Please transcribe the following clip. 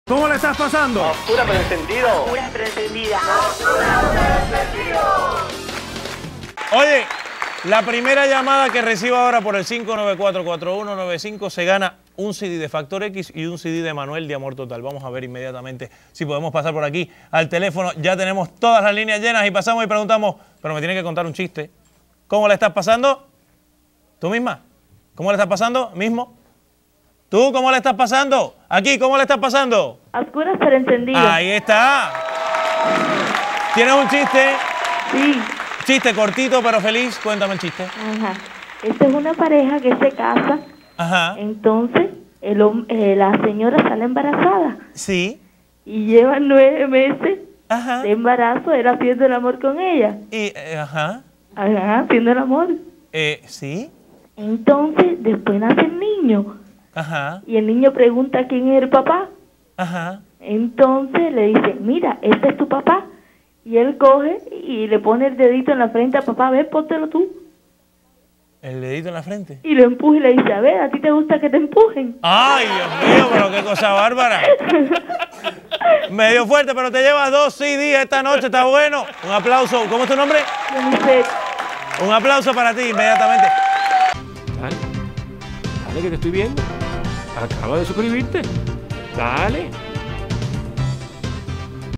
¿Cómo le estás pasando? Oscura pero encendido. Oscura pero encendida. Oye, la primera llamada que recibo ahora por el 594-4195 se gana un CD de Factor X y un CD de Manuel de Amor Total. Vamos a ver inmediatamente si podemos pasar por aquí al teléfono. Ya tenemos todas las líneas llenas y pasamos y preguntamos, pero me tiene que contar un chiste. ¿Cómo le estás pasando? ¿Tú misma? ¿Cómo le estás pasando? ¿Mismo? ¿Tú cómo le estás pasando? Aquí, ¿cómo le estás pasando? Oscura pero encendida. Ahí está. ¿Tienes un chiste? Sí. Chiste cortito pero feliz. Cuéntame el chiste. Ajá. Esta es una pareja que se casa. Ajá. Entonces, la señora sale embarazada. Sí. Y lleva 9 meses Ajá. de embarazo, él haciendo el amor con ella. Y, ajá. Ajá, haciendo el amor. Sí. Entonces, después nace el niño. Ajá. Y el niño pregunta quién es el papá. Ajá. Entonces le dice, mira, este es tu papá. Y él coge y le pone el dedito en la frente al papá, a ver, póntelo tú. El dedito en la frente. Y lo empuja y le dice, a ver, ¿a ti te gusta que te empujen? ¡Ay, Dios mío! Pero qué cosa bárbara. Medio fuerte, pero te llevas 2 CD esta noche, está bueno. Un aplauso. ¿Cómo es tu nombre? Jennifer. Un aplauso para ti inmediatamente. Dale, dale que te estoy viendo. Acaba de suscribirte. Dale.